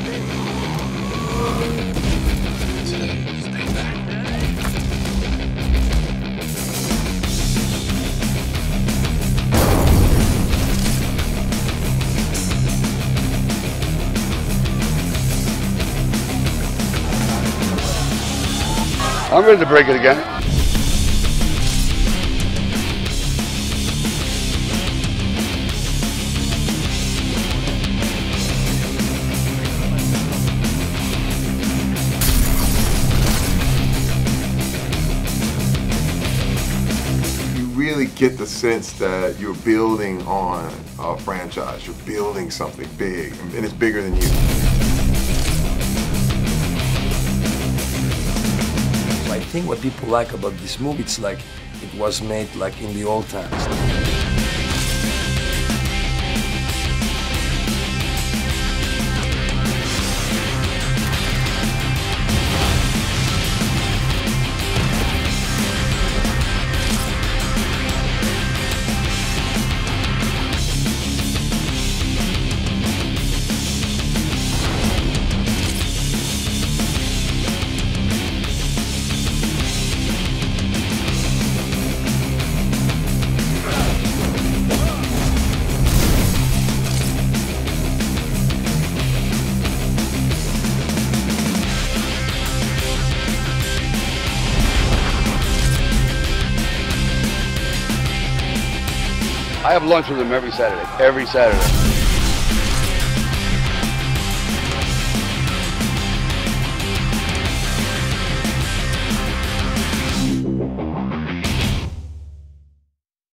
I'm ready to break it again. You really get the sense that you're building on a franchise. You're building something big, and it's bigger than you. I think what people like about this movie, it's like it was made like in the old times. I have lunch with him every Saturday. Every Saturday.